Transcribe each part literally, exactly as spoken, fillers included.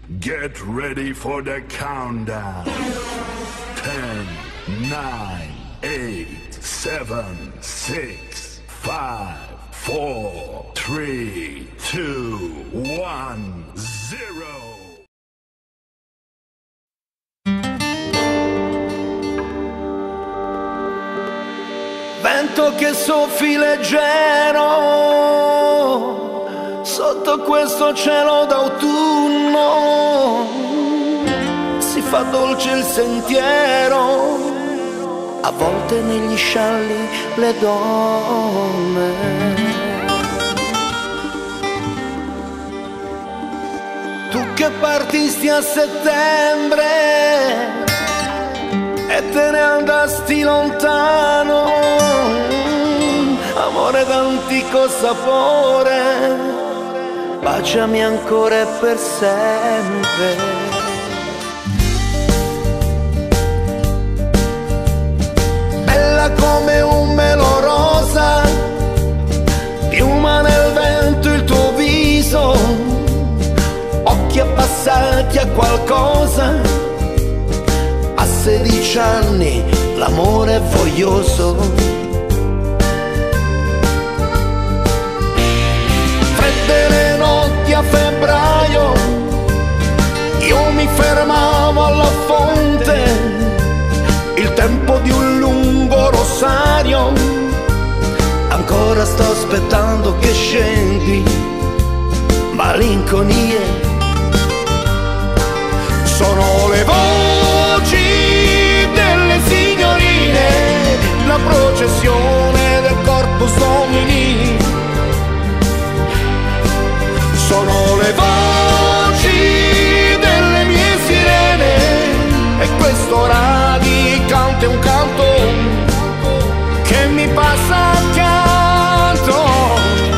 Get ready for the countdown. Ten, nine, eight, seven, six, five, four, three, two, one, zero. Vento che soffi leggero sotto questo cielo d'autunno, si fa dolce il sentiero, a volte negli scialli le donne. Tu che partisti a settembre e te ne andasti lontano, amore d'antico sapore, baciami ancora e per sempre. Bella come un melo rosa, piuma nel vento il tuo viso, occhi abbassati a qualcosa. A sedici anni l'amore è voglioso. Fredde le notti a febbraio, io mi fermavo alla fonte, il tempo di un lungo rosario. Ancora sto aspettando che scendi, malinconie. Sono le voci delle signorine, la processione del Corpus Domini. Sono le voci delle mie sirene e quest'ora di canto è un canto che mi passa accanto.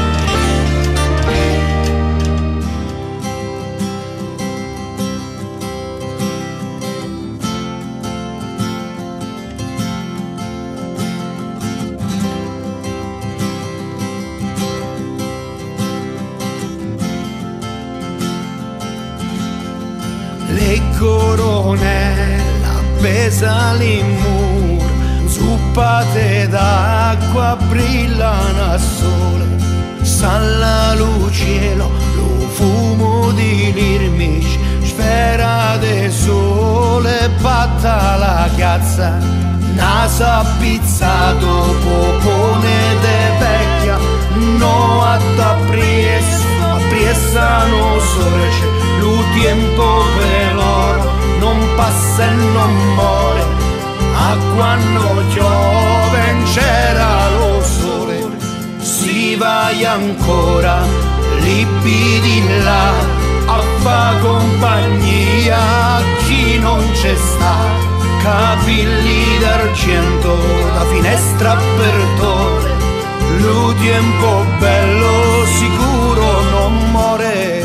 Le coronelle appese all'imur, zuppate d'acqua brillano a sole, salla lo cielo, lo fumo di l'irmici, sfera de sole, batta la piazza, nasa pizzato, popone de vecchia, no ad apries, appriessano sorece. Lo tiempo veloro non passa e non muore, a quando piove c'era lo sole. Si vai ancora libidi là a fa compagnia a chi non c'è sta, capelli d'argento da finestra apertore. Lo tempo bello sicuro non muore.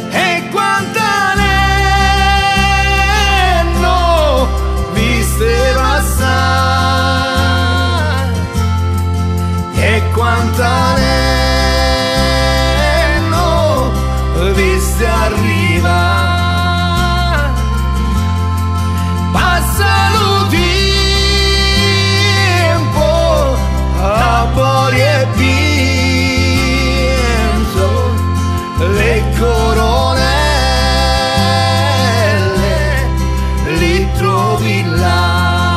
E quanta ne no viste arriva, passa lo tempo a poli e pinto, le coronelle li trovi là.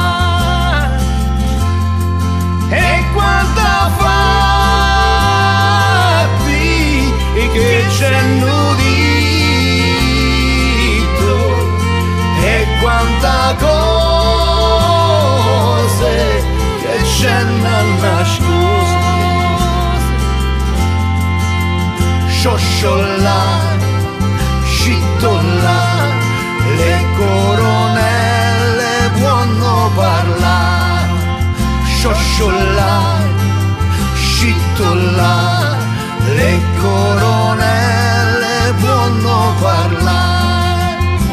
Che c'è nudito e quanta cose che c'è nascoste, sciosciola, scittola, le coronelle buono parlare, sciosciola, scittola, le coronelle buono parlare.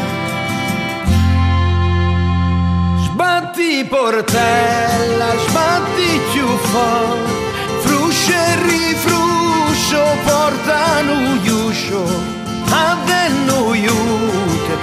Sbatti portella, sbatti chiuffo, fruscio e rifruscio portano gli uscio, a denno aiuto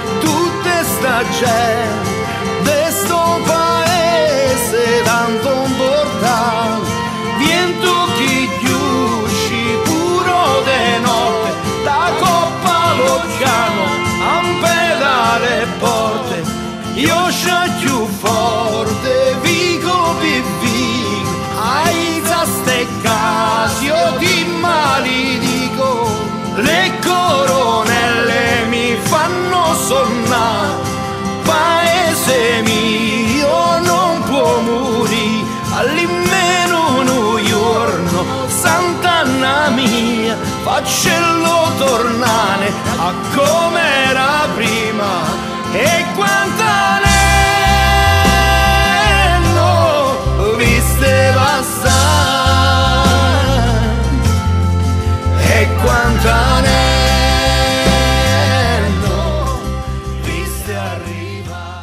c'è de sto paese tanto importante, viento chi chiusci puro de notte, la coppa l'oceano a pedale porte, io sciacchiu forte, vico vivico, ai zaste casi io ti maledico, le coronelle mi fanno sonnare, paese mio non può morire, almeno un giorno, Sant'Anna mia, faccello tornare a come era prima, e quanta anello viste passare, e quanta anello viste arrivare.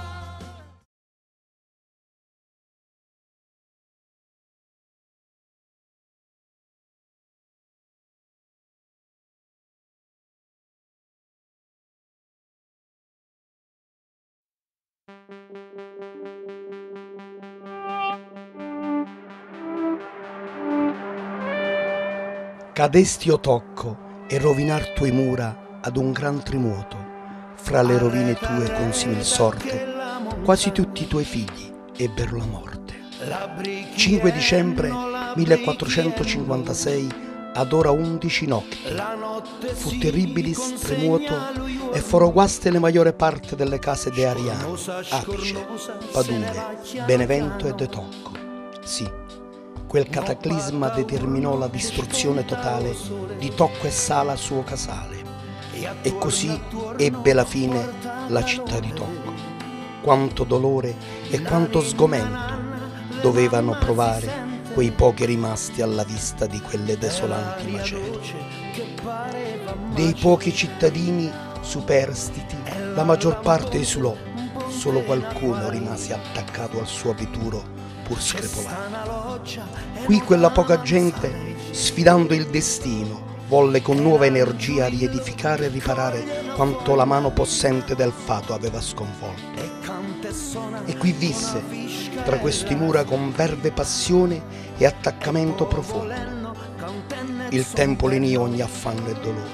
Cadesti tocco e rovinar tue mura ad un gran trimuoto, fra le rovine tue con simil sorte, quasi tutti i tuoi figli ebbero la morte. cinque dicembre millequattrocentocinquantasei ad ora undici notte, fu terribilis tremuoto e foro guaste le maggiore parte delle case de Ariano, Apice, Padule, Benevento e De Tocco. Sì, quel cataclisma determinò la distruzione totale di Tocco e Sala suo casale, e così ebbe la fine la città di Tocco. Quanto dolore e quanto sgomento dovevano provare quei pochi rimasti alla vista di quelle desolanti macerie. Dei pochi cittadini superstiti la maggior parte esulò, solo qualcuno rimase attaccato al suo abituro pur screpolato. Qui quella poca gente, sfidando il destino, volle con nuova energia riedificare e riparare quanto la mano possente del fato aveva sconvolto. E qui visse, tra questi mura, con verve passione e attaccamento profondo. Il tempo lenì ogni affanno e dolore.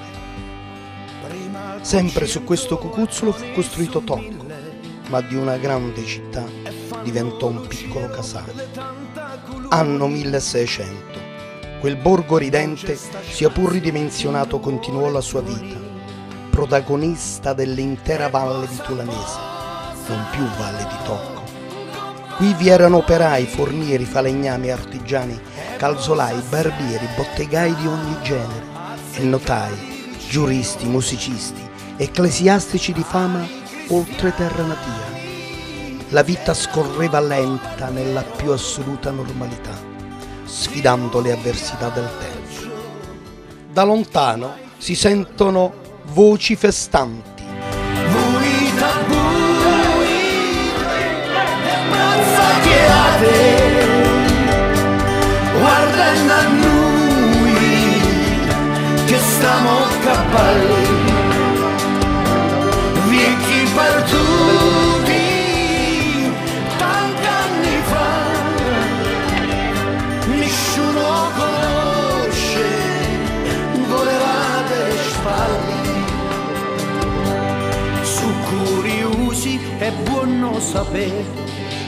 Sempre su questo cucuzzolo fu costruito Tocco, ma di una grande città diventò un piccolo casale. Anno milleseicento. Quel borgo ridente, sia pur ridimensionato, continuò la sua vita, protagonista dell'intera valle di Tulanese, non più valle di Tocco. Qui vi erano operai, fornieri, falegnami, artigiani, calzolai, barbieri, bottegai di ogni genere, e notai, giuristi, musicisti, ecclesiastici di fama oltre terra natia. La vita scorreva lenta nella più assoluta normalità, sfidando le avversità del tempo. Da lontano si sentono voci festanti. Guardando a noi che stiamo a cavalli, vecchi perduti tanti anni fa, nessuno conosce, volevate le spalle, su curiosi è buono sapere.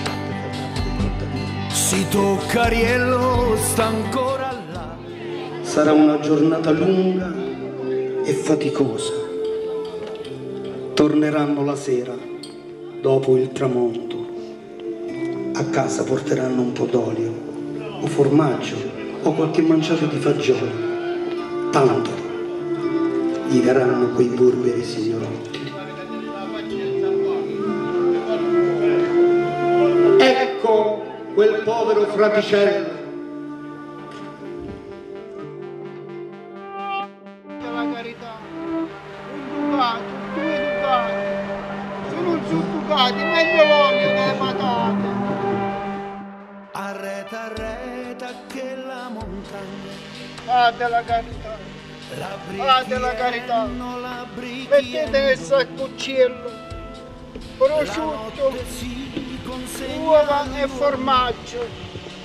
Si tocca Ariello, sta ancora là. Sarà una giornata lunga e faticosa. Torneranno la sera, dopo il tramonto. A casa porteranno un po' d'olio, o formaggio, o qualche manciata di fagioli. Tanto gli daranno quei burberi signorotti. Ecco quel povero fraticello. La carità, un ducato, due ducati, se non sono ducati, meglio l'olio delle patate. Arreta, arreta che la montagna. Fate la carità, fate la carità, mettete nel saccucciello prosciutto, uova e formaggio.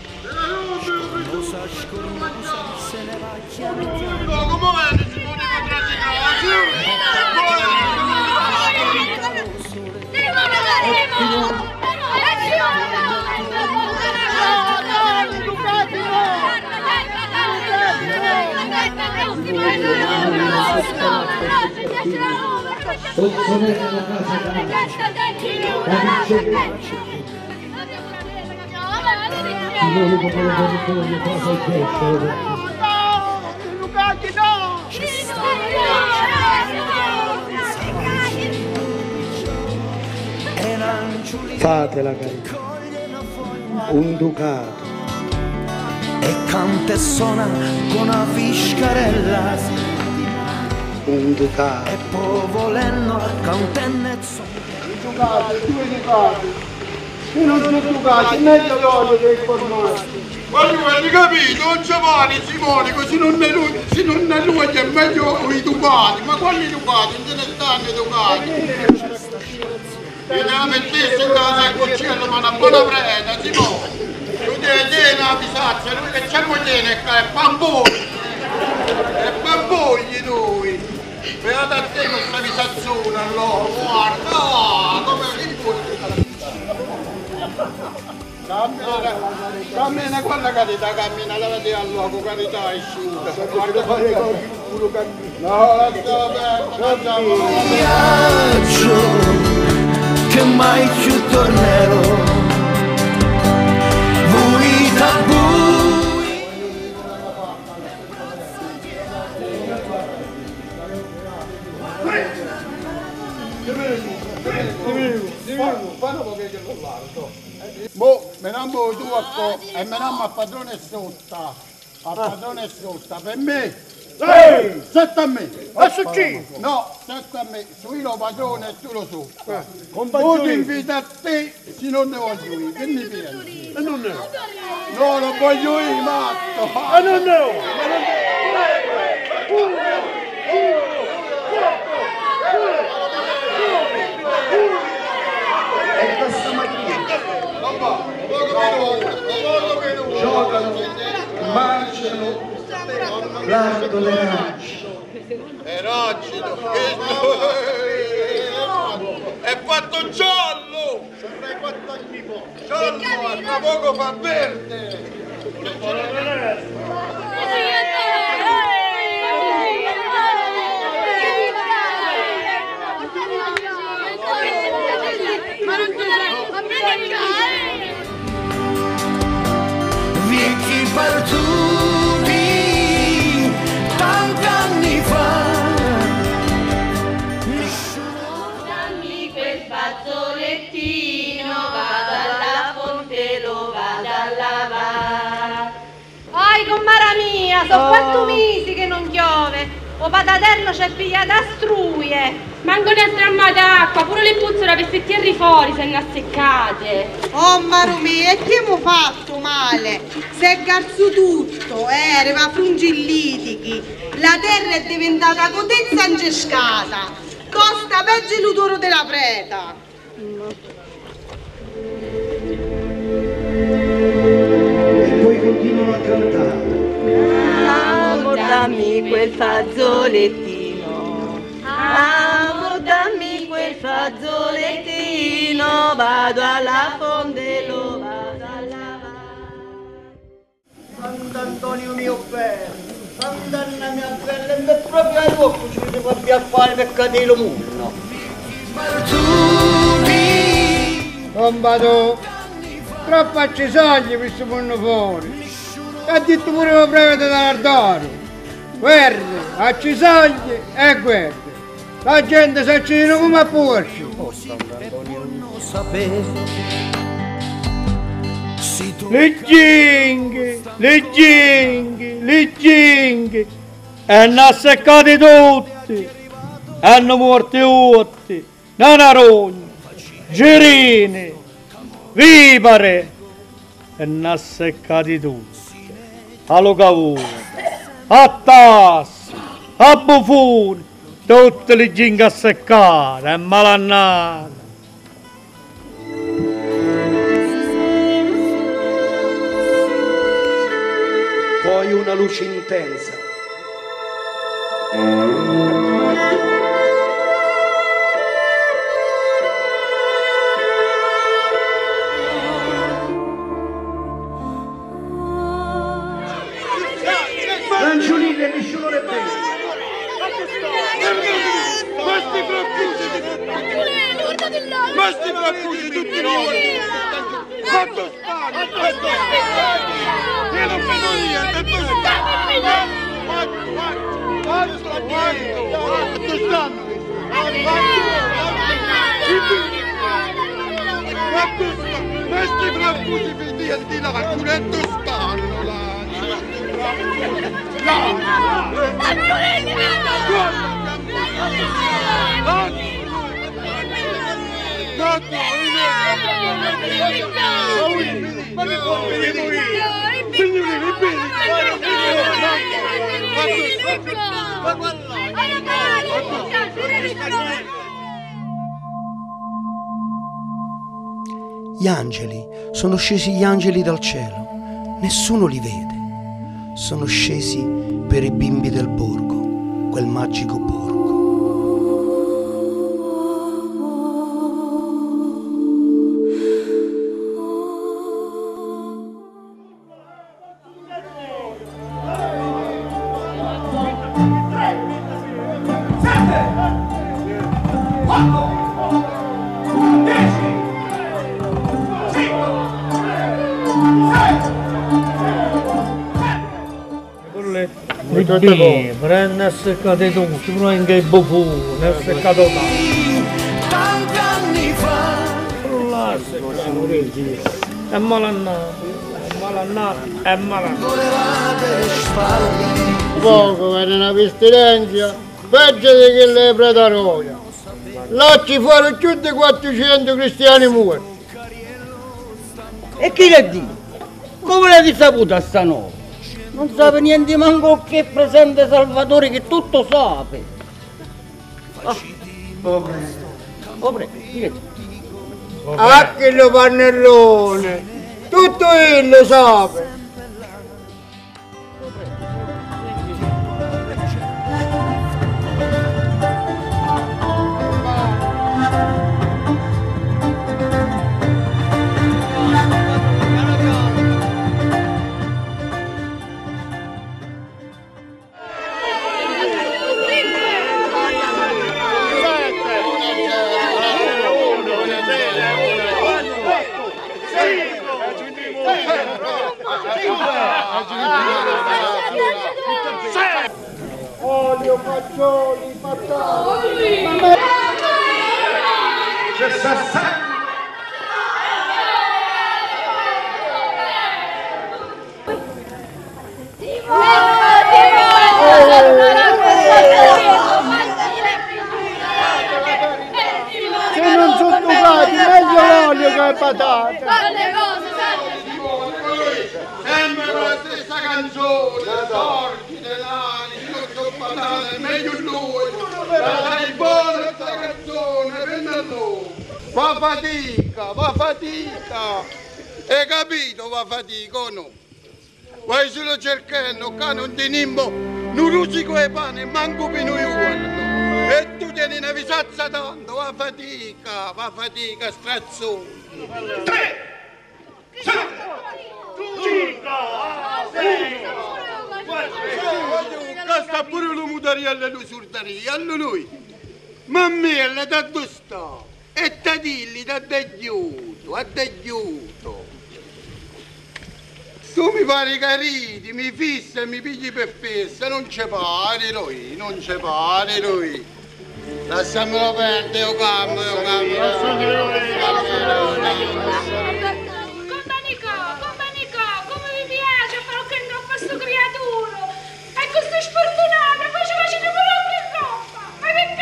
Fatela carina, un ducato. E canta e suona con una fiscarella, un ducato. e poi volendo cantenne e suona. Ducati, due ducati. Se non sono ducati, meglio l'olio del formaggio. Ma tu hai capito? Non ci vale Simone, così non è lui, se non è lui è meglio i ducati. Ma quali ducati? Non ce ne stanno i ducati. E la mettesse in casa il cucciello, ma una buona preda, Simone. Tu devi dire la bisaccia, lui che c'è tiene qua, è bambogli. È bambogli lui. Beata a te questa bisacciona allora, guarda, oh, come che puoi. Cammina, cammina, quando carità cammina, levati al luogo, carità è asciutta. Guarda fare culo cammina. No, lascia aperto, lasciamo. Viaggio che mai più tornerò. Vui da vui. Mo, me ne amo tu a co e me ne amo a padrone sotto. A padrone sotto, per me. Ehi! Setta a me! A su chi? No, setta a me, su io lo padrone e tu lo so. Con Mo ti invito a te, se non ne voglio io, che mi piace? E non ne ho. No, non voglio io, matto! E non ne ho. E questa mattina Papà, poco meno, poco meno. giocano, mangiano, lardo le raggi. È ragido, è fatto giallo! Sembra quattro anni fa. Giallo, a tra poco fa verde! Vicky Partubi, tanti anni fa. Dammi quel fazzolettino, vado alla fonte, lo vado a lavare. Ai, comare mia, sono quattro mesi che non piove. O pataterno c'è pigliata a struie. Manco ne strammate acqua, pure le puzzole per tirare fuori se ne seccate. Oh Marumi, e che mo fatto male? Si è garzo tutto, eh, arriva frungillitichi. La terra è diventata cotezza ingescata. Costa peggio l'odore della preta. E poi continuano a cantare. Amor, dammi quel fazzolettino. Amor, dammi quel fazzolettino. Vado alla fonte, lo vado a lavare. Sant'Antonio mio bello, Sant'Anna mia bella, e proprio ai poco ci devo a fare per cadere lo mondo. Non vado, troppo accesagli questo mondo fuori. E ha detto pure la prevede dall'Ardoro. Guerre, accesagli e guerre. La gente si accende come a porci. Le ginghe, le ginghe, le ginghe. E hanno seccati tutti. Hanno morti tutti. Nanarogni, girine, vipere. E hanno seccati tutti. Allo cavolo, a tassi, a buffoni, tutte le ginghe seccate e malannate. poi una luce intensa. L'angiolino e nessuno le vede. Questi frappusi di tutti noi! Questi frappusi di tutti noi! Quanto stanno? Quanto stanno? Io non vedo niente! Tu stai! Quanto? Quanto? Quanto? Quanto stanno? Quanto stanno? Questi frappusi finiti di là! Quanto stanno là? No! Gli angeli, sono scesi gli angeli dal cielo, nessuno li vede. Sono scesi per i bimbi del borgo, quel magico borgo. Beh, prende a seccare tutto, non è che è buffone, è seccato tanto. Tanti anni fa. Là, seccato, è malannato, è malannato, è malannato. Volevate spalle. Poco, era una pestilenza, peggio di che lepre da Roia. Là ci furono più di quattrocento cristiani morti. E chi le dice? Come l'hai saputo a stanotte? Non sa niente manco che presente Salvatore che tutto sa. Ah, povero, povero, chi ah, che lo pannellone, tutto il lo sa. Olio, fagioli, patate. Se non sono trovati, meglio l'olio che le patate. Sempre la stessa canzone, torti, denari, tutto patate, meglio lui. Dai buona sta canzone, penna lui. Va fatica, va fatica. Hai capito, va fatica o no? Vai solo cercando, che non tenimmo, non rusico e pane, manco per noi uomo. E tu tieni una visazza tanto, va fatica, va fatica, strazzone. Tre! Sta pure lo mutariello e lo surtariello lui. Ma me la da dove sta? E ti dilli da d'aiuto, a d'aiuto. Tu mi pare cariti, mi fissa e mi pigli per fessa, non ci pare lui, non ci pare lui. Lasciamelo perdere, io cambio, io cambio. Questo sfortunato, poi ci faccio pure un'altra roba! Ma che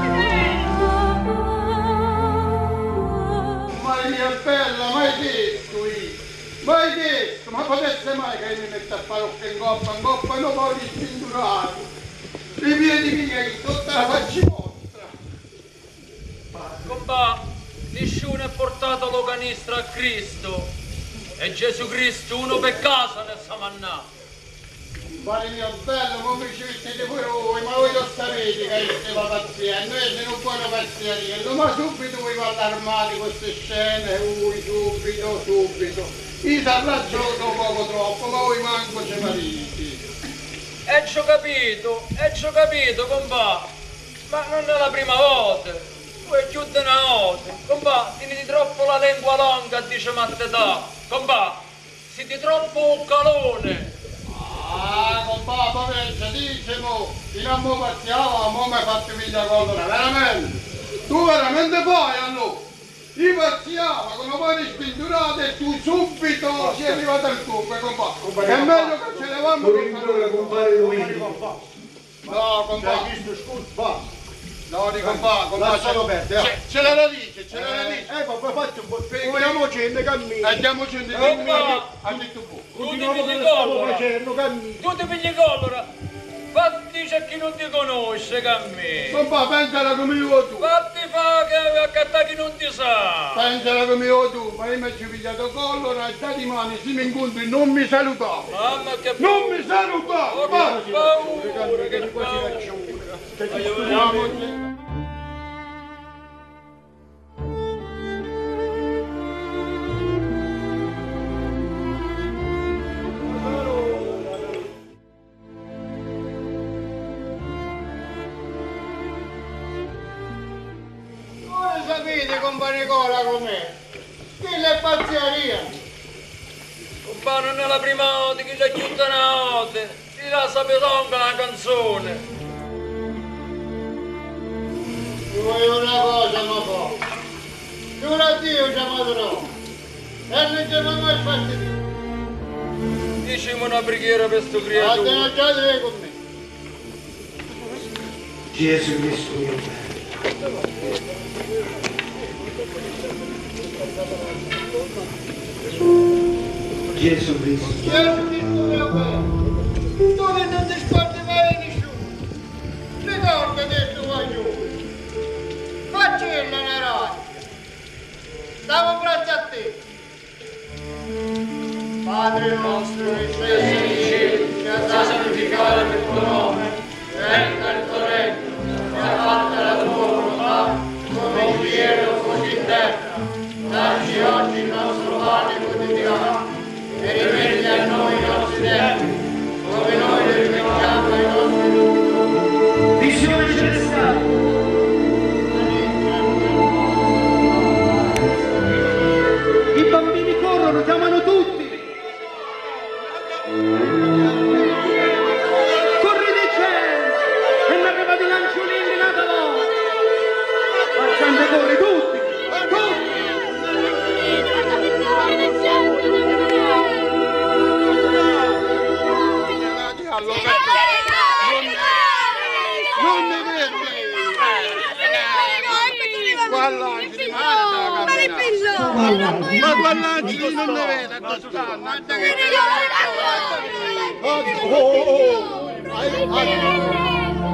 caspita! Maria bella, mai detto io! Mai detto! Ma potesse mai che mi mette a fare in coppa, in coppa, non poi di spindurato! I piedi miei, tutta la faccia vostra! Compà, nessuno è portato lo canistra a Cristo! E Gesù Cristo uno per casa ne sa mannà! Pare mio bello, come ci mettete pure voi, ma voi lo sapete che io stiamo paziendo, noi se non puoi pazienza, ma subito voi allarmati con queste scene, voi subito, subito. Io ti arraggio poco troppo, ma voi manco ce pariti. E ci ho capito, e ci ho capito, compà, ma non è la prima volta, voi chiudete una volta, compà, tieni troppo la lingua longa, dice mattetà, compà, siete troppo calone. Ah, compà, poveretta, dice mo, fino a mo partiamo, mo mi hai fatto miglia collera, veramente? Tu veramente puoi allora? Io partiamo, con un po' di spinturate e tu subito sei arrivato al tubo, compà. È meglio che ce ne vanno che fare compare lui. No, compà. Hai visto scusa? No, di compà, compà. Lascialo perdere. Ce la radice, ce la radice. Eh, papà, faccio un po' di andiamoci in cammino. Andiamoci in cammino. Ha detto tu. Continuiamo che stavo facendo, cammino. Tu ti pigli collera. Fatti c'è chi non ti conosce, cammino. Compà, pensala come io tu. Fatti fa che accatta chi non ti sa. Pensala come io tu, ma io mi ho pigliato collera e da di mani si mi incontri non mi salutavo. Mamma che non mi salutavo. Oh, che paura, che paura. Voi sapete, compare Nicola, com'è? Che è pazzeria. Compà, non è la prima volta che c'è chiusa una volta. Ti la sapete anche la canzone. Vuoi una cosa, ma fa? Giuro a Dio ci amadrò. E non ci mai mai fatto più. Dicimi una preghiera per sto creatura. Ma te già devi con me. Gesù Cristo mio Padre. Gesù Cristo. Gesù Cristo mio Padre. Dove non ti scordi mai nessuno. Ricordati il tuo aiuto. Faccella una radio. Davo un braccio a te. Padre nostro che sei in cielo, sia santificato il tuo nome, venga il tuo regno, sia fatta la tua volontà, come in cielo così in terra. Dacci oggi il nostro pane quotidiano e rimetti a noi i nostri debiti, come noi li rimettiamo ai nostri debitori. Visione celestiale. I bambini corrono, chiamano tutti! Correte cielo! E mi arriva di lanciolini nata loro! Facciamo correre tutti! Non ne vede! Guallangeli, ma Guallangeli non ne vede, questo stanno! Oh, oh, oh!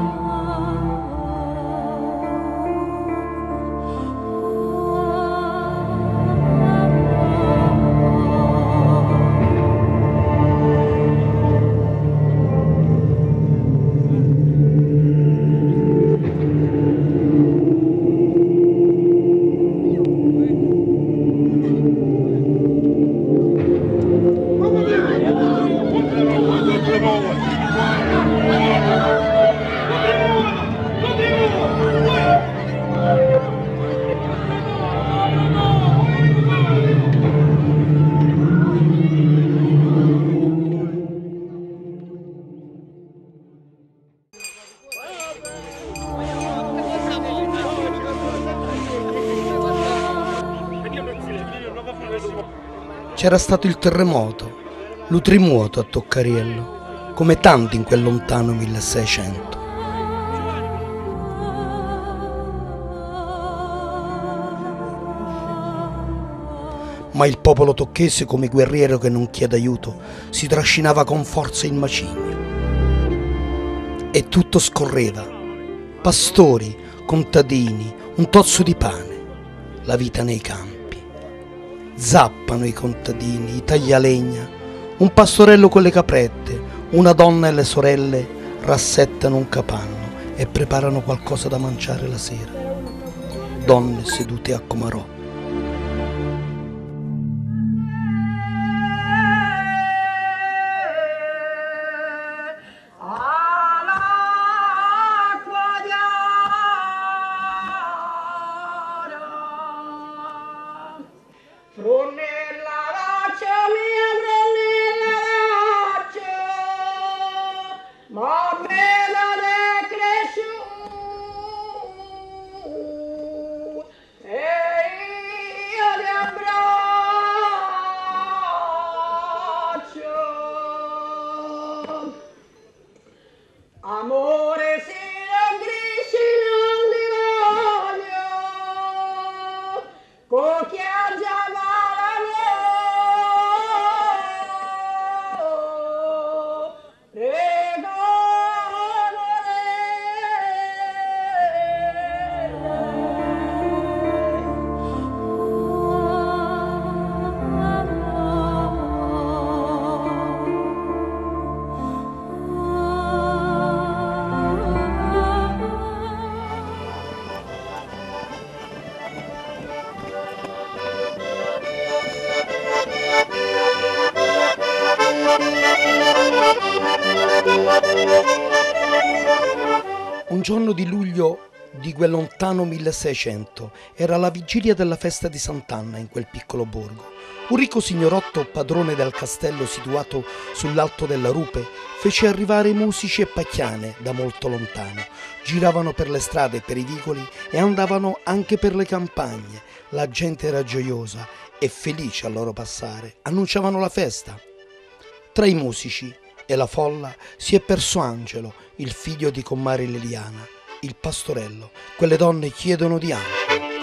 C'era stato il terremoto, l'utrimuoto a Toccariello, come tanti in quel lontano milleseicento. Ma il popolo tocchese, come guerriero che non chiede aiuto, si trascinava con forza il macigno. E tutto scorreva. Pastori, contadini, un tozzo di pane, la vita nei campi. Zappano i contadini, i taglialegna, un pastorello con le caprette, Una donna e le sorelle rassettano un capanno e preparano qualcosa da mangiare la sera. Donne sedute a Comarò. Amore, se non cresci non li voglio, con chi ha già malato, prego Un giorno di luglio di quel lontano milleseicento era la vigilia della festa di Sant'Anna in quel piccolo borgo. Un ricco signorotto, padrone del castello situato sull'alto della rupe, fece arrivare i musici e pacchiane da molto lontano. Giravano per le strade e per i vicoli e andavano anche per le campagne. La gente era gioiosa e felice al loro passare. Annunciavano la festa. Tra i musici e la folla si è perso Angelo, il figlio di comare Leliana, il pastorello. Quelle donne chiedono di Angelo.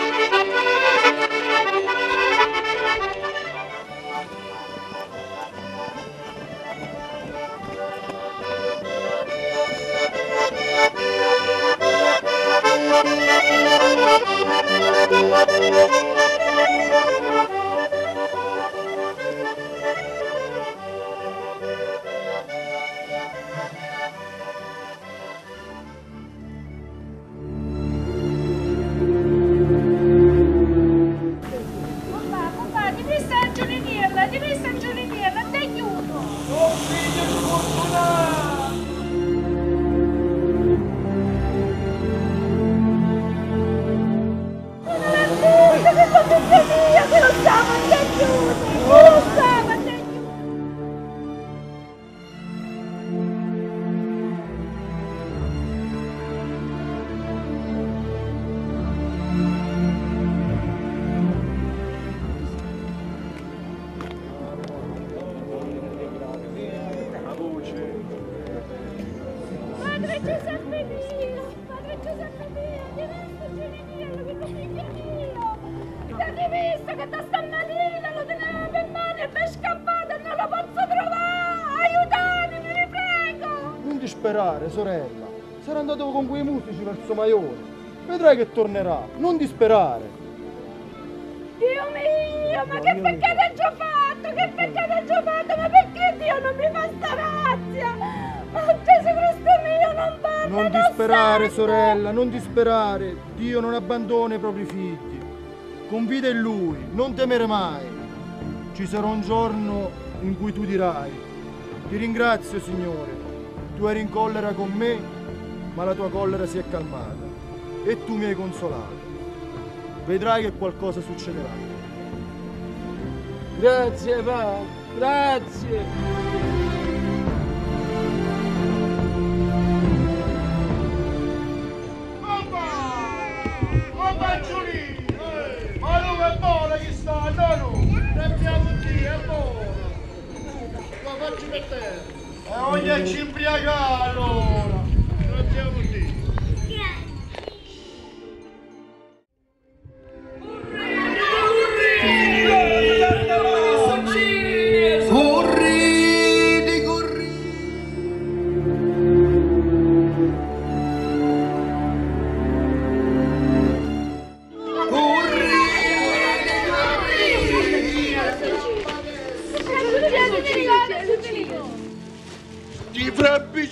Padre Giuseppe mio, Padre Giuseppe mio, ti visto Giuliano, che figlio mio, ti visto che da stamattina lo teneva per mano e mi è scappato e non lo posso trovare, aiutatemi, vi prego! Non disperare, sorella, sarà andato con quei musici verso Maione, vedrai che tornerà, non disperare! Dio mio, ma che peccato ho già fatto, che peccato ho già fatto, ma perché Dio non mi fa sta razia? Oh Gesù Cristo mio, non parla! Non disperare, sorella, non disperare. Dio non abbandona i propri figli. Confida in Lui, non temere mai. Ci sarà un giorno in cui tu dirai: ti ringrazio, Signore, tu eri in collera con me, ma la tua collera si è calmata e tu mi hai consolato. Vedrai che qualcosa succederà. Grazie, Padre, grazie. Ma non è buono che sta, no, no! Prendiamo qui, è buono! Ma facci per te! E oggi ci imbriaca allora! Prendiamo qui! Corridi, corridi! Ti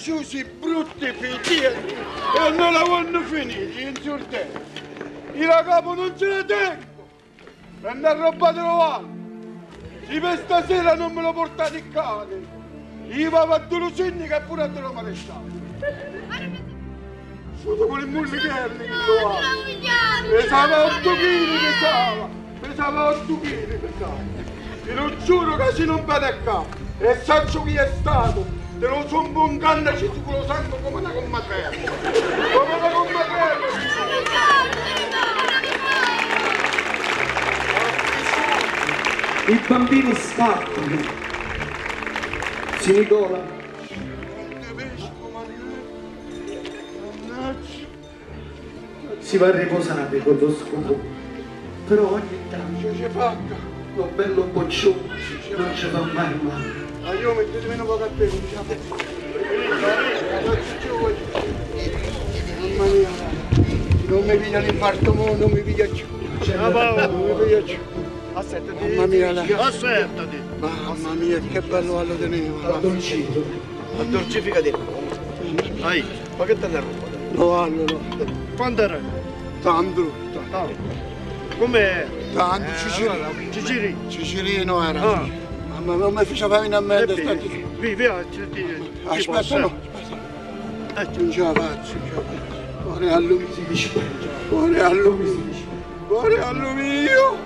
cresciuti brutti figli e non la vogliono finire in sorteggio. Io la capo non ce la tengo. Prende a roba trovare. Se per stasera non me lo portate in casa, io vado a due lucini che pure a te lo maresciate. Scusa con i mullicherni che lo ha. Pesava otto chili, pesava. Pesava otto chili, pesava. Ti lo giuro che se non vede a capo. E saccio chi è stato. Te lo sono un canna ci tu lo sangue come una commatella. Come una commatella. I bambini scappano. Si Nicola. Si va a riposare con lo scopo. Però ogni tanto ci fatta. Lo bello boccione non ci fa mai male. Ma io mettete meno poco a te, non ce la faccio. Mamma mia, non mi piglia l'infarto, non mi piglia più. Non mi piglia più. Aspettati. Mamma mia, la... Aspettati. Mamma mia, che bello allo teneva. Addolcito. Addolcificati. Dai, ma che te ne ruba? No, allo, no. Quanto era? Tanto. Tanto. Com'è? Tanto, Cicirino. Cicirino. Cicirino era. Ah. Mamma, non mi faceva venire a mente. Vieni, vieni, aspetta, no. Non ce la faccio. Cuore all'umido. Cuore all'umido. Cuore all'umido.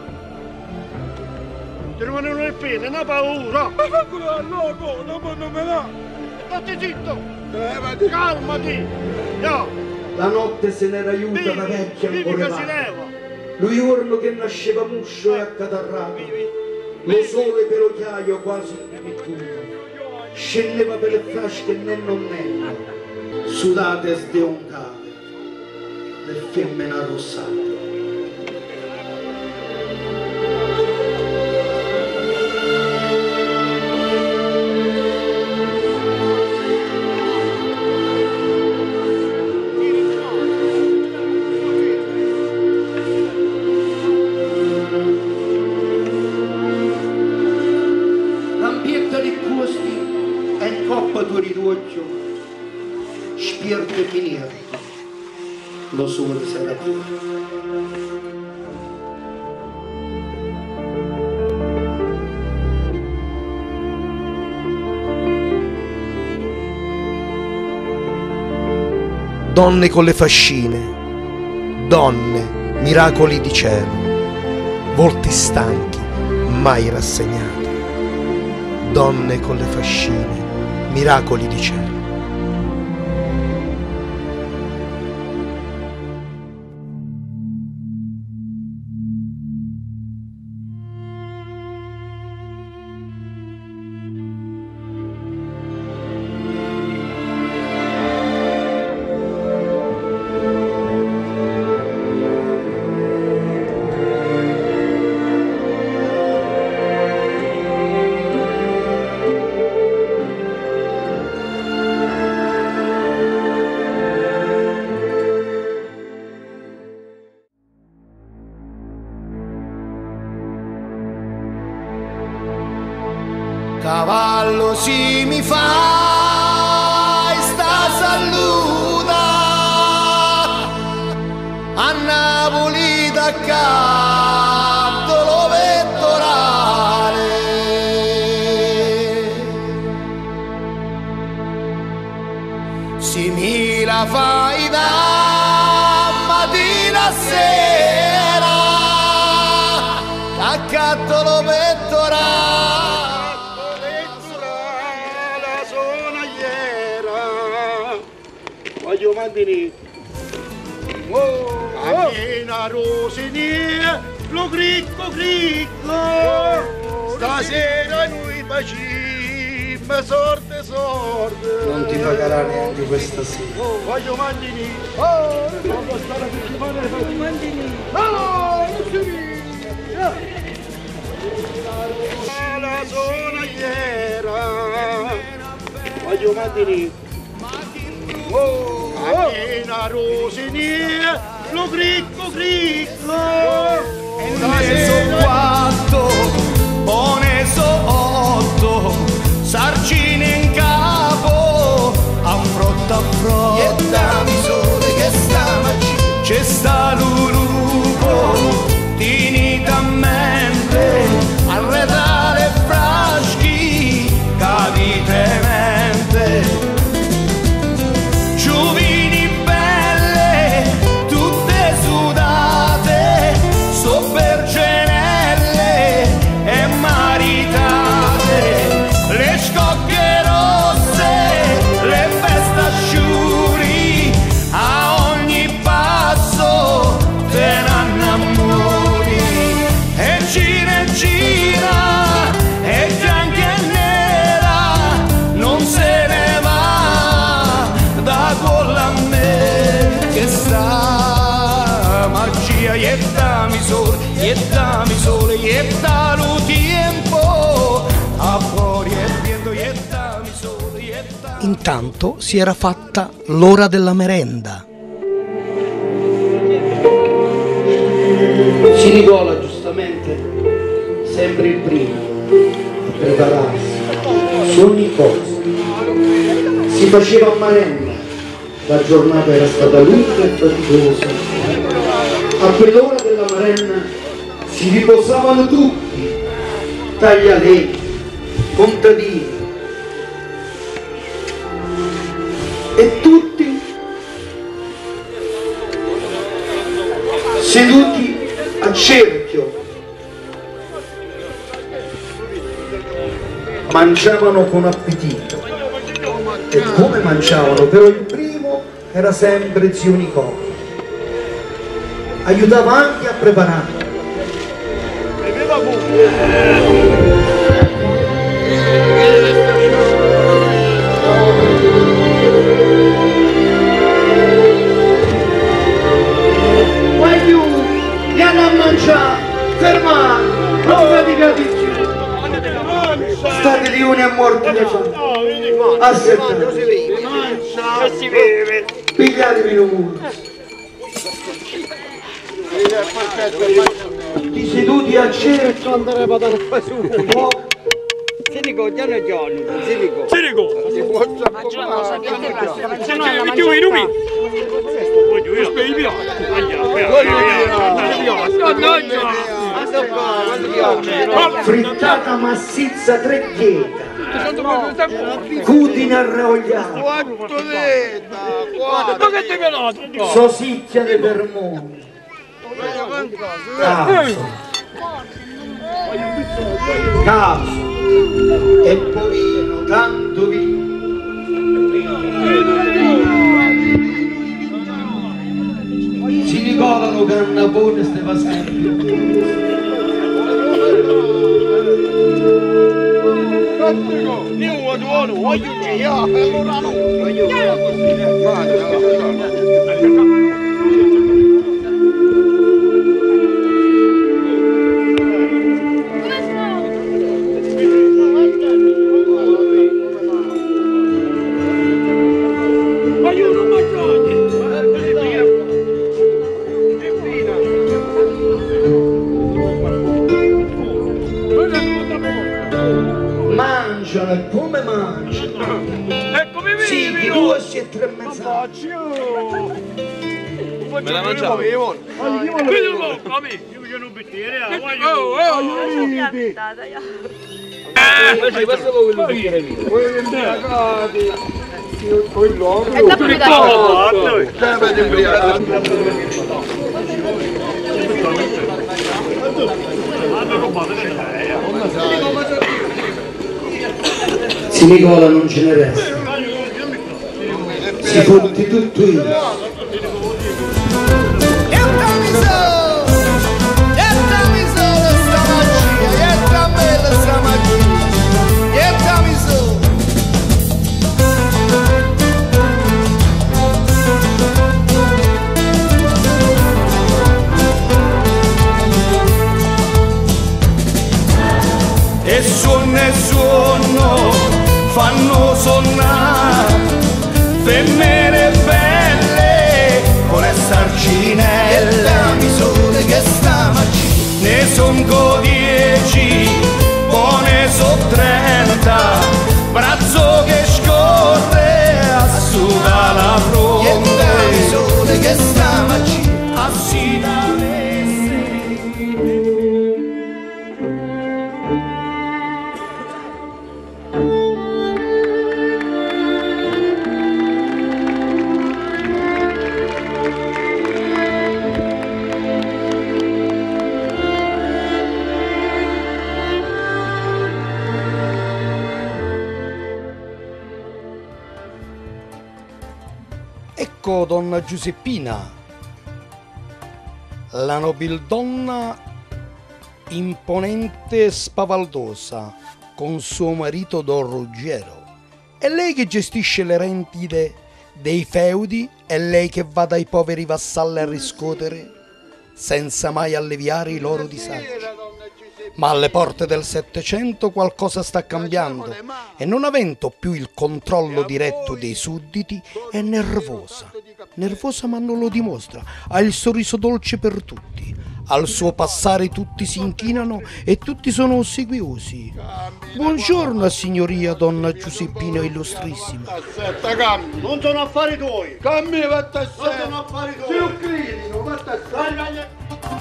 Ti rimangono le pene, una paura! Ma fa quello al loco, dopo non me l'ha! Stai zitto! Levati! Calmati! No! La notte se n'era aiuta da vecchia ancora leva! Lui giorno che nasceva muscio e accatarrato, lo sole per occhiaio quasi immittuto, scendeva per le frasche nenno nenno, sudate e sdeoncate, del femmine arrossate. Spirito e miniere, lo sole sarà tu. Donne con le fascine, donne, miracoli di cielo, volti stanchi, mai rassegnati. Donne con le fascine, miracoli di cielo. Cavallo si mi fa sta saluta a Napoli da Capitolo Vettorale si mi la fai da mattina a sera a Capitolo Vettorale. Voglio mandini. Oh, Annina Rosini, lo cricco cricco. Stasera noi facciamo sorte sorte. Non ti pagherà neanche questa sera. Oh, voglio mandini. Oh, non può stare a settimana voglio mandini. No, non si vede. La sonagliera. Voglio mandini. Oh, Annina Rosini, lo cricco cricco. Ne so quattro, pone so otto, sarcine in capo, e dammi sole e dallo tempo, a fuori e viento e dammi sole e dammi. Intanto si era fatta l'ora della merenda. Si Nicola giustamente sempre il primo a prepararsi su ogni cosa. Si faceva merenda, la giornata era stata lunga e faticosa. A quell'ora della merenda si riposavano tutti, taglialegni, contadini, e tutti seduti a cerchio, mangiavano con appetito. E come mangiavano? Però il primo era sempre zio Nicola, aiutava anche a preparare. Voglio, andiamo a mangiare, fermate, non faticate più. State di uni a morti di fame. Aspettate. Pigliatevi un muro. Tutti seduti a cerchio. Andare a patare qua su. Sinico, giorno giorno. Sinico. Sinico. Frittata massizza tre chieta, cudine arrogliate, sosicchia di vermone, caso, caso e povino, tanto vino. Si Nicolano Cannapone stava sempre. Io voglio, voglio che io, allora no, voglio mangiano e come mangiano. E come vivi? Sì, di due e tre e mezza. Me la mangiamo? Vedi un po', come? Io voglio un bicchiere, voglio. Oh, oh, Invece questo lo voglio dire mio. quello E dopo mi dai. Si Nicola non ce ne resta, si fotti tutto io. E suono e suono fanno sonnare femmine belle con le sarcinelle. Dammi sole che stamattina ne son co dieci, buone so trenta, braccio che scorre assuda la fronte. Dammi sole che stamattina assida. Ecco donna Giuseppina, la nobildonna imponente e spavaldosa, con suo marito Don Ruggero. È lei che gestisce le rendite dei feudi, è lei che va dai poveri vassalli a riscuotere senza mai alleviare i loro disagi. Ma alle porte del Settecento qualcosa sta cambiando e non avendo più il controllo diretto dei sudditi è nervosa. Nervosa ma non lo dimostra, ha il sorriso dolce per tutti. Al suo passare tutti si inchinano e tutti sono ossequiosi. Buongiorno, signoria donna Giuseppina illustrissima. Aspetta, cammi. Non sono affari tuoi. Cammi, vatta a sé. Non sono affari tuoi. Sei un critico, vatta a sé.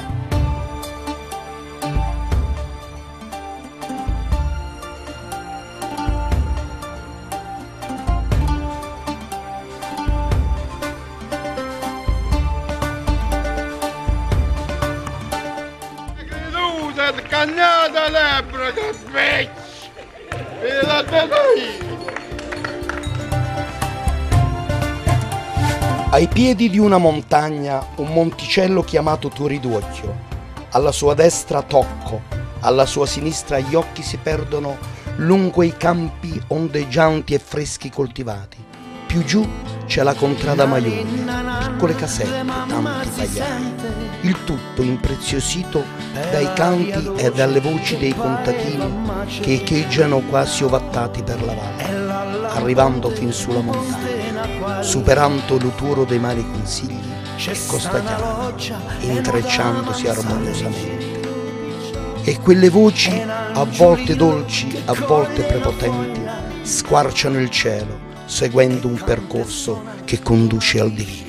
Cagnata lebbra che becci! E la Ai piedi di una montagna, un monticello chiamato Turidocchio. Alla sua destra Tocco, alla sua sinistra gli occhi si perdono lungo i campi ondeggianti e freschi coltivati. Più giù c'è la contrada Maione, piccole casette, tanti pagliai. Il tutto impreziosito dai canti e dalle voci dei contadini che echeggiano quasi ovattati per la valle, arrivando fin sulla montagna, superando l'uturo dei mari consigli e Costa Chiara, intrecciandosi armoniosamente. E quelle voci, a volte dolci, a volte prepotenti, squarciano il cielo, seguendo un percorso che conduce al divino.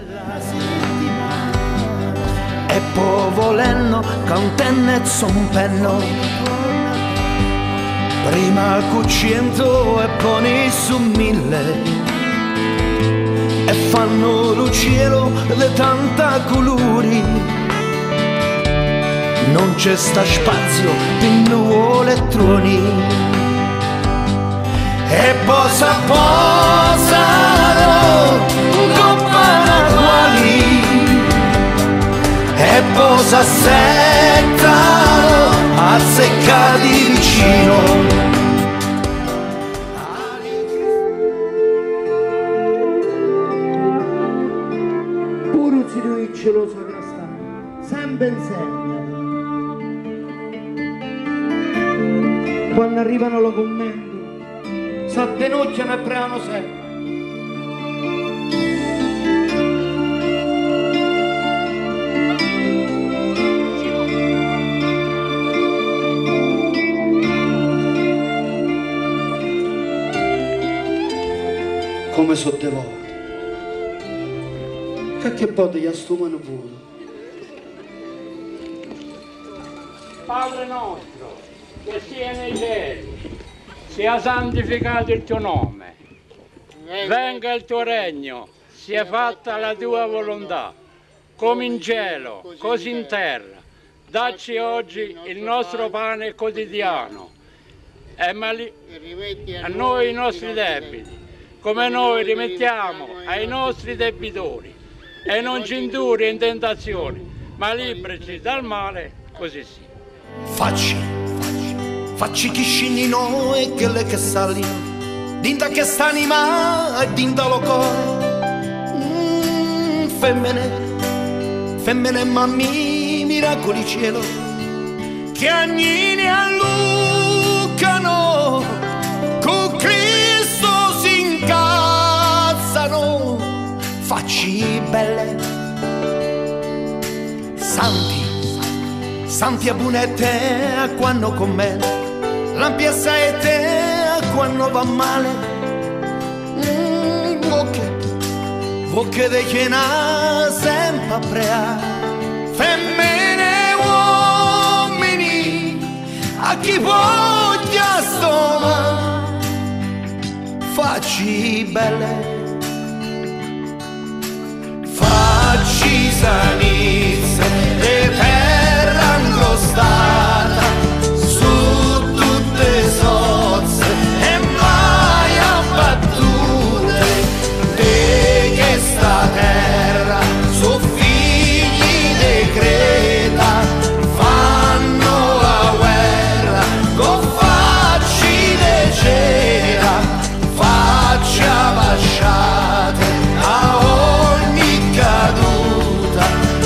E poi volendo cantenne e sompenno, prima cucciento e poi su mille, e fanno lo cielo di tanta colori, non c'è sta spazio per nuvole e troni. E posa posano con paraguali, e posa seccano azzeccati vicino. Pure si ce sagrestà, sempre insegna. Quando arrivano lo commento, s'attenucciano e pregano sempre. Come sono devoto, che che poi gli astumano pure. Padre nostro, che sia nei cieli, sia santificato il tuo nome, venga il tuo regno, sia fatta la tua volontà, come in cielo, così in terra. Dacci oggi il nostro pane quotidiano e mali- a noi i nostri debiti, come noi rimettiamo ai nostri debitori, e non ci indurre in tentazioni, ma liberaci dal male, così sia. Facci, facci chi scegli noi che le che salino, dinta che st'anima e dinta lo cuore. Mm, femmine, femmine mammi, miracoli cielo, che agnini allucano, con Cristo si incazzano. Facci belle, santi, santi abunette a quando con me, l'ampiezza e te a quando va male. Mm, vocche, vocche de chena sempre prea, femmine uomini, a chi voglia stoma, facci belle, facci sanizze e terra angrostata su tutte sozze e mai abbattute de che sta terra su figli de Creta fanno la guerra con facci de cera, faccia basciate a ogni caduta.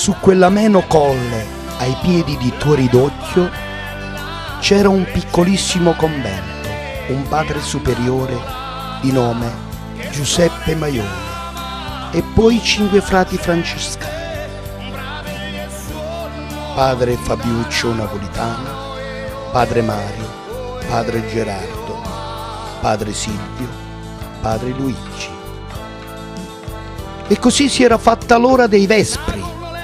su quell'ameno colle, ai piedi di Tuoridocchio, c'era un piccolissimo convento, un padre superiore di nome Giuseppe Maione e poi cinque frati francescani, padre Fabiuccio Napolitano, padre Mario, padre Gerardo, padre Silvio, padre Luigi. E così si era fatta l'ora dei vespri.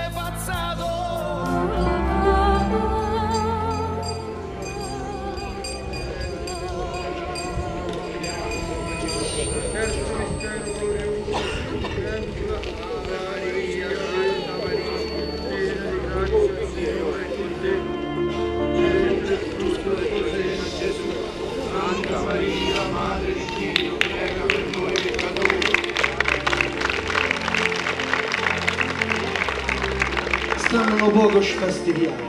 Stanno un poco sfastidiati.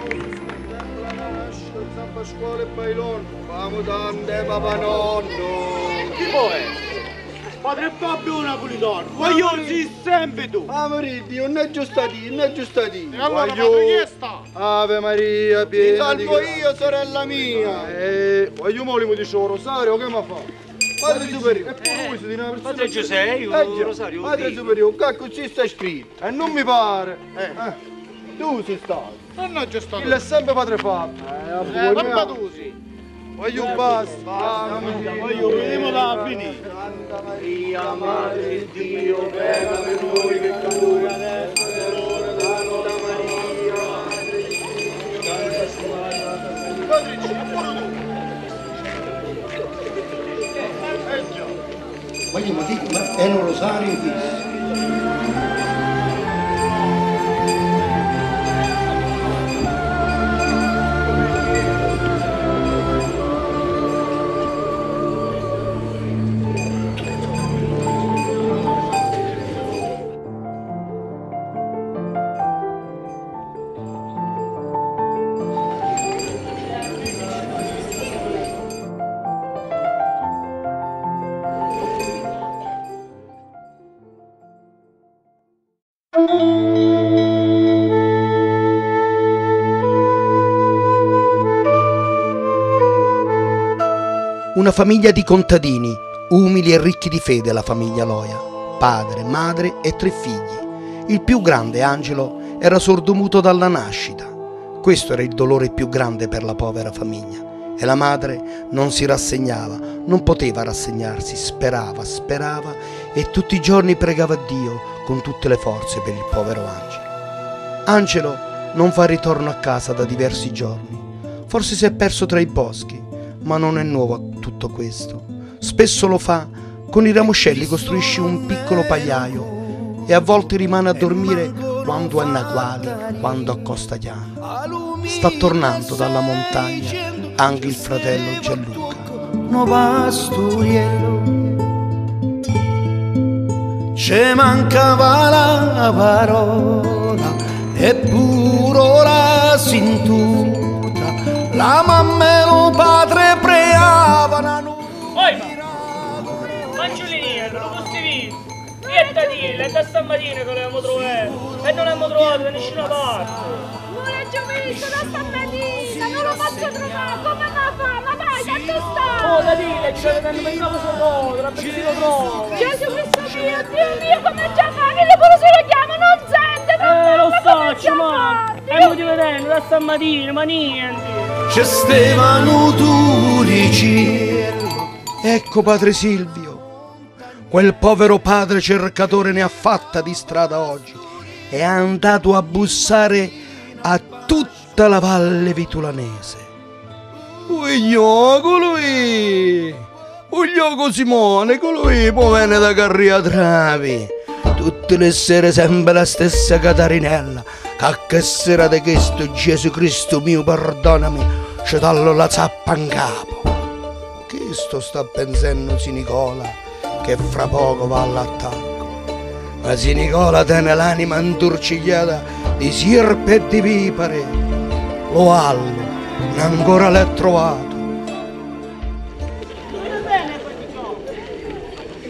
Pasquale Bailon, famo tante papà nonno. Chi può essere? Padre Fabio Napolitano, voglio sì sempre tu. Ah Mariti, non è giustati, non è giustati. E allora padre chi sta? Ave Maria, piena. Ti salvo io, sorella mia. Eh, voglio molimo di suo rosario, che mi fa? Padre superiore, e pure questo di una persona. Padre Giuseppe, io eh, rosario. Padre superiore, che così sta scritto. E non mi pare. Eh. eh. Tu sei stato. Non è già stato. Il è sempre padre Fabio. Eh, eh papà tu sì. Voglio un basta. Voglio vediamo da finire. Santa Maria, Madre di Dio, prega per noi peccatori adesso e l'ora della nostra Maria. Padre, ci pure tu. Eh già. Voglio dire, ma è un rosario questo. Una famiglia di contadini, umili e ricchi di fede la famiglia Loia, padre, madre e tre figli. Il più grande, Angelo, era sordomuto dalla nascita. Questo era il dolore più grande per la povera famiglia. E la madre non si rassegnava, non poteva rassegnarsi, sperava, sperava e tutti i giorni pregava Dio con tutte le forze per il povero Angelo. Angelo non fa ritorno a casa da diversi giorni. Forse si è perso tra i boschi, ma non è nuovo tutto questo. Spesso lo fa, con i ramoscelli costruisce un piccolo pagliaio e a volte rimane a dormire quando a Naguali, quando a Costagliano. Sta tornando dalla montagna anche il fratello Gianluca. No pastoriello, ci mancava la parola, eppure ora sintuta, la mamma e lo padre preavano. Oi, Angiolino, lo posti visto? E da dire, è da stamattina che l'abbiamo trovato e non l'abbiamo trovato da nessuna parte. Non l'ho visto da stamattina, non lo posso trovare, come la fa? Ma vai, tanto sta! Oh, da dire, ci avete pensato solo, tra perché si lo trova. Gesù Cristo mio, Dio mio, come Giovanni, le pure se lo chiama, non sente, non Eh, lo so, ma è venuto vedendo da stamattina, ma niente. C'è Stefano Turicello. Ecco padre Silvio, quel povero padre cercatore ne ha fatta di strada oggi. È andato a bussare a tutta la valle vitulanese. Uglio, colui! Uglio Simone, colui può venire da Carria Travi. Tutte le sere sempre la stessa Catarinella. Che sera di questo Gesù Cristo mio, perdonami, ci dallo la zappa in capo. Che sto sta pensando si Nicola, che fra poco va all'attacco. Ma si Nicola tiene l'anima intorcigliata di sierpe e di vipere. Lo allo, ancora l'è trovato.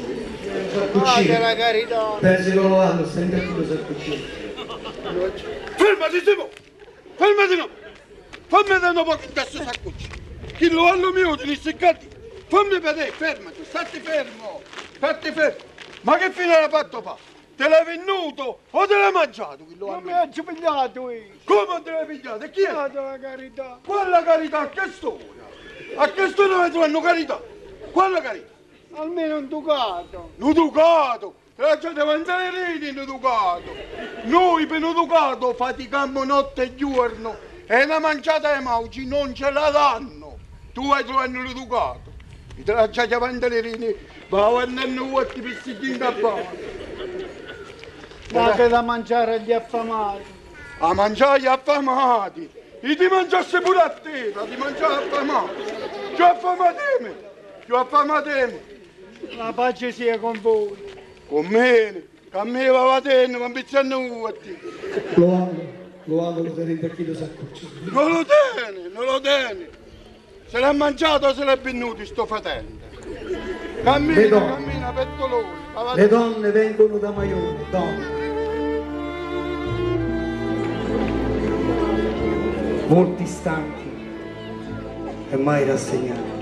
Cucina. Pensi che lo allo, stai in cattivo se cucina. Fermati, Simo! Fermati no! Fammi vedere un po' che questo saccuccio. Chi lo hanno mio, ti seccati. Fammi vedere, fermati, stati fermo. Stati fermo. Ma che fine l'ha fatto fa? Te l'hai venuto o te l'hai mangiato? Non mi hai pigliato io. Come te l'hai pigliato? E chi è? La carità. Quella carità, a che storia? A che storia mi fanno carità? Quella carità? Almeno un ducato. Un ducato? E già devo andare reti in ducato. Noi per un ducato faticammo notte e giorno e una mangiata ai mauci non ce la danno. Tu hai trovato il ducato. Mi te la già davanti alle reti, va a guardare vuoti per si incappare. Date da mangiare agli affamati. A mangiare agli affamati? E ti mangiasse pure a te, ti mangiare affamati. Più affamatemi, più affamatemi. La pace sia con voi. Con me, con me va a te, non mi pizzano vuoti. Lo amo, lo amo, lo tenete a chi lo sa cuccio. Non lo tiene, non lo tiene. Se l'ha mangiato o se l'è venuto sto fatendo. Cammina, cammina, pettolone. Le donne vengono da Maione, donne. Molti stanchi e mai rassegnati.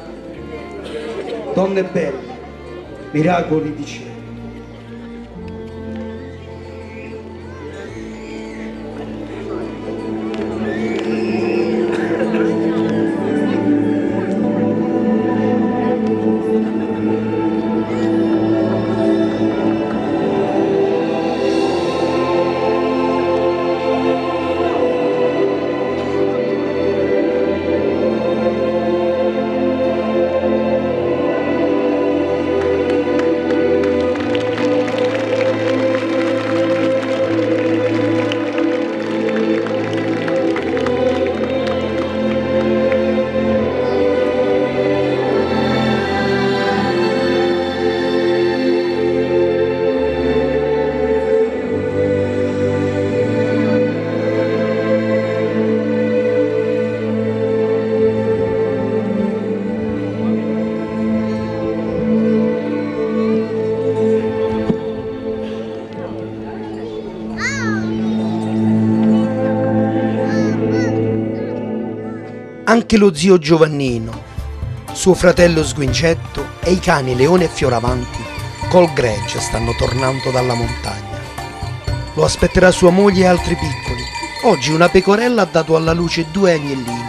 Donne belle, miracoli di cielo. Anche lo zio Giovannino, suo fratello Sguincetto e i cani Leone e Fioravanti col gregge stanno tornando dalla montagna. Lo aspetterà sua moglie e altri piccoli. Oggi una pecorella ha dato alla luce due agnellini.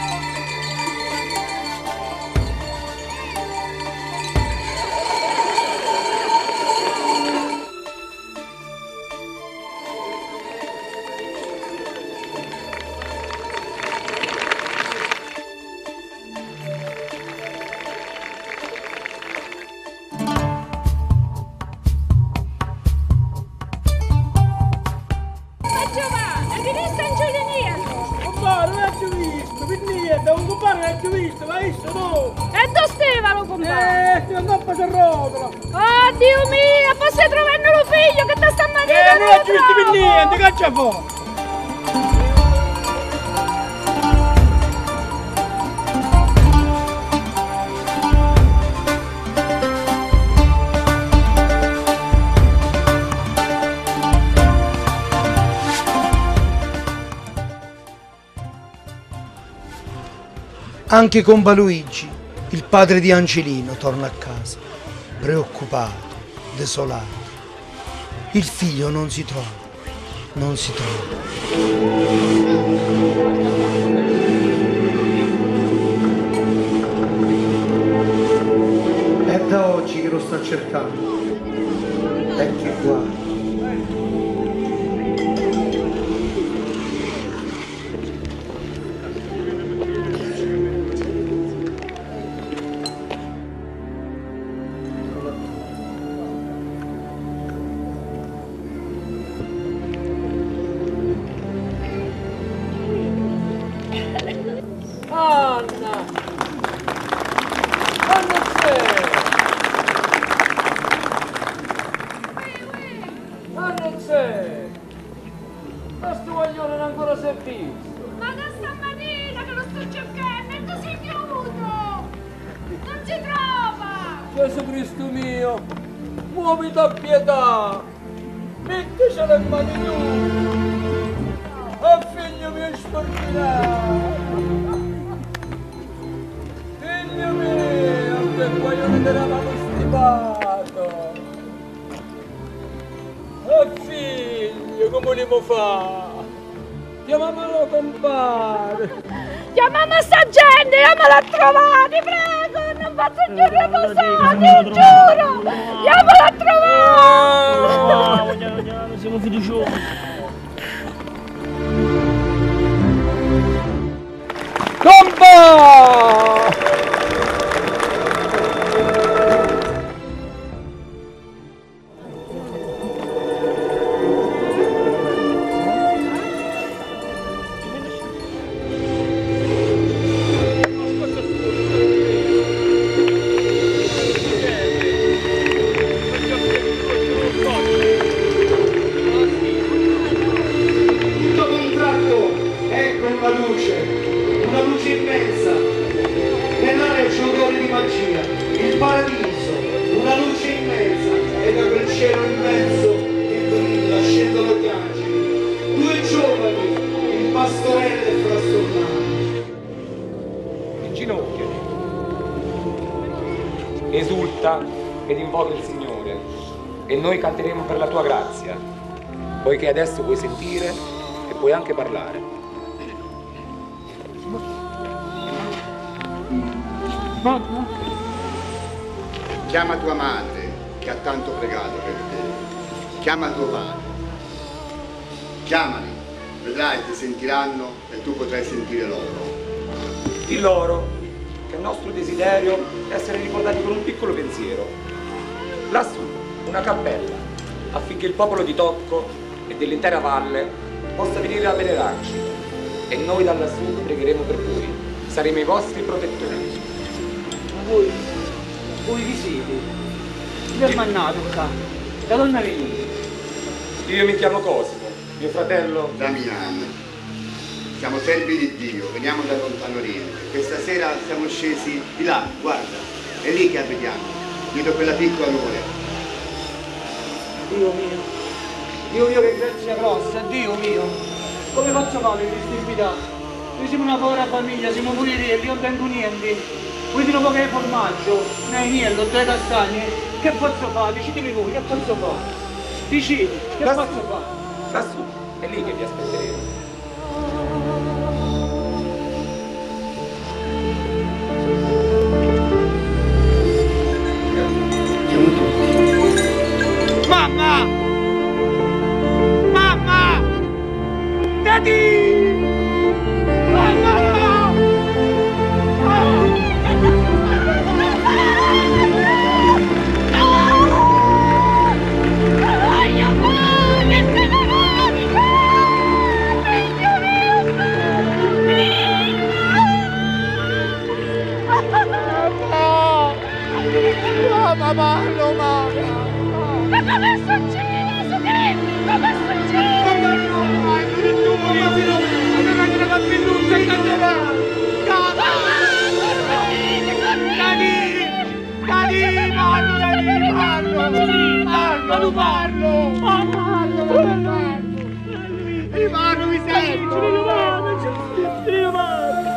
E dove stevano, compare? Eh, non posso rotola. Oh, Dio mio, forse trovando lo figlio che ti sta mangiando. Eh, non è giusto per niente, caccia fuori. Anche Compa Luigi, il padre di Angelino, torna a casa, preoccupato, desolato. Il figlio non si trova, non si trova. È da oggi che lo sta cercando. Vecchio qua. Anna! Anna c'è! Anna c'è! Questo guaglione non ancora si è visto! Ma da stamattina che lo sto cercando e tu sei chiuso! Non si trova! Gesù Cristo mio! Muoviti a pietà! Mettecelo in mani tu! figlio mio sfortunato, figlio mio, che poi io non eravamo stimato. Oh figlio, come volevo fare? Chiamamolo compare. Chiamiamo sta gente, chiamala a trovare, ti prego, non faccio più riposati, giuro! Chiamala a trovare! No, piano piano, siamo fiduciosi. Compa! Esulta ed invoca il Signore e noi canteremo per la tua grazia, poiché adesso puoi sentire e puoi anche parlare. Chiama tua madre che ha tanto pregato per te, chiama tuo padre, chiamali, vedrai ti sentiranno e tu potrai sentire loro. Di loro che il nostro desiderio è essere ricordati con un piccolo pensiero. Lassù, una cappella, affinché il popolo di Tocco e dell'intera valle possa venire a venerarci. E noi da lassù pregheremo per voi, saremo i vostri protettori. Ma voi, voi vi siete? Chi vi ha mandato qua? Da dove venite? Io mi chiamo Cosimo, mio fratello Damiano. Siamo servi di Dio, veniamo dal lontano Oriente. Questa sera siamo scesi di là, guarda, è lì che abitiamo, dietro quella piccola nuvole. Dio mio, Dio mio che grazia grossa, Dio mio, come posso fare in questa invidia? Noi siamo una povera famiglia, siamo puliti, io non tengo niente. Voi di poco che formaggio, un agnello, due castagne, che posso fare? Decidimi voi, che posso fare? Decidi, che Lassù, posso fare? Lassù, è lì che vi aspetteremo. Mamma! Mamma! Daddy! Mamma! Mamma, no, mamma! Ma come succede? Su che? Come succede? Mamma, non è tu, mamma, fino a me! Ma che la cappelluzza e canterà! Mamma! Dani! Dani, parlo, Dani, parlo! Parlo, parlo! Parlo, parlo! Mi parlo, mi sento! Ci rivamo, ci rivamo!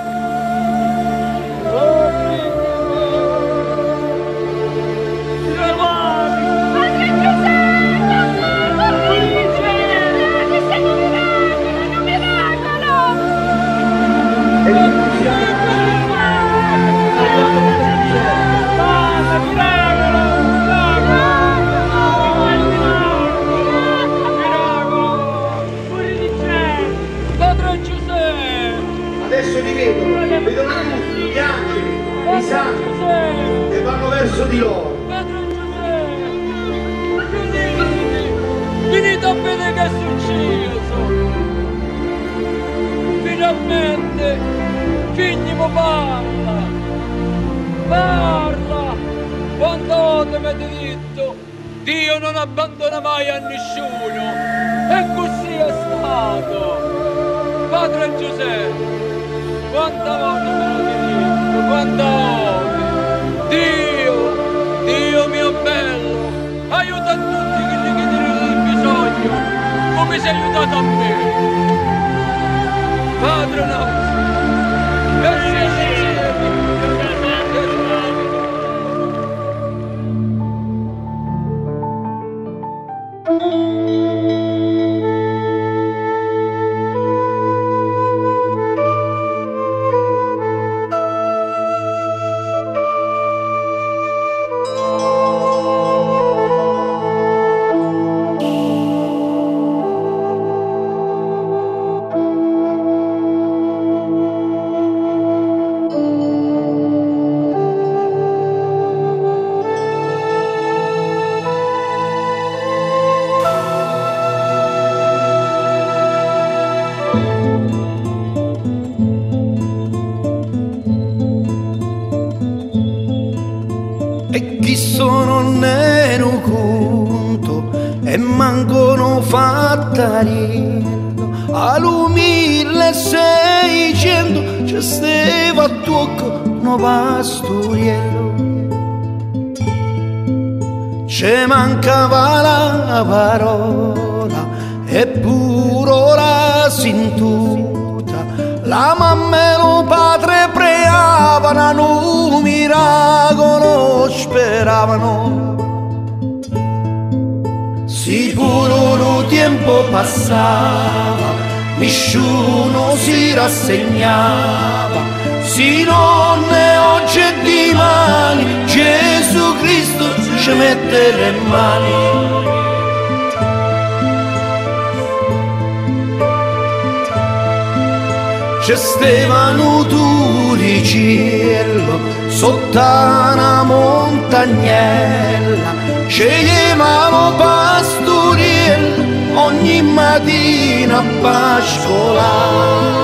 Adesso li vedono, vedono tutti, gli angeli, i santi, e vanno verso di loro. Finito a vedere che è successo! Finalmente figli mi parla! Parla! Quante volte mi avete detto Dio non abbandona mai a nessuno! E così è stato! Padre Giuseppe! Quante volte me l'avete detto! Quante volte! Dio! Dio mio bello! Aiuta tutti quelli che ti hanno bisogno! Come sei aiutato a me! Padre nostro, che sei in chi sono nero conto e mancono fattariello allo milleseicento c'è steva a tocco no pastoriello ci mancava la parola eppure ora sintuta la mamma e lo padre pregavano un miracolo speravano sicuro lo tempo passava nessuno si rassegnava se non è oggi e dimani Gesù Cristo ci mette le mani c'è Stefano Turiciello sotto una montagnella sceglievano pastoriello ogni mattina a pascolare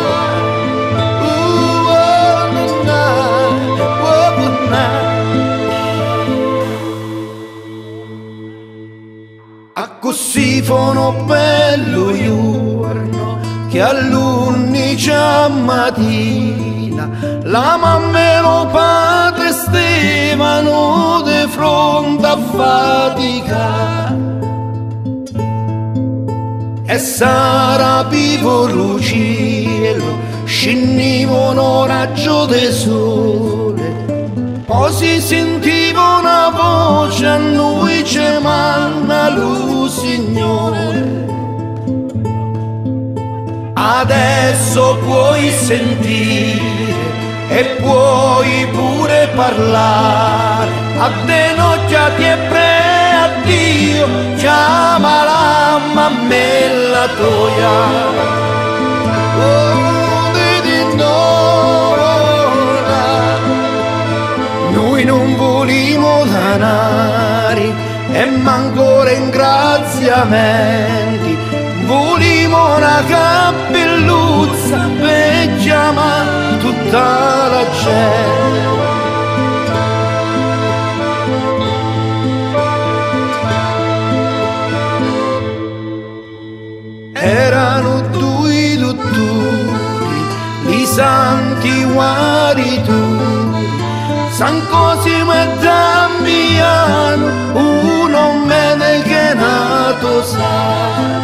a così fono bello giorno che all'undicia mattina la mamma e lo padre stevano di fronte a fatica e sarà vivo il cielo scendevano raggio del sole poi si sentiva una voce a noi ci manna lo Signore adesso puoi sentire e puoi pure parlare a te nocchiati e pre a Dio chiama la mammella toia oh, di no, noi non volimo danari e manco ringraziamenti volimo una cappelluzza per chiamare tutta la gente erano due dottori i santi guaritori San Cosimo e Damiano uno mene che nato sa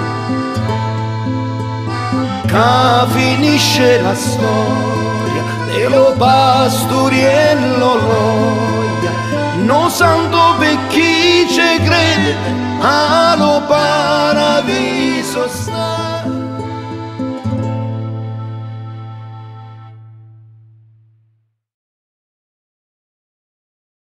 che finisce la storia dello pastoriello loia non santo per chi ci crede allo paradiso sta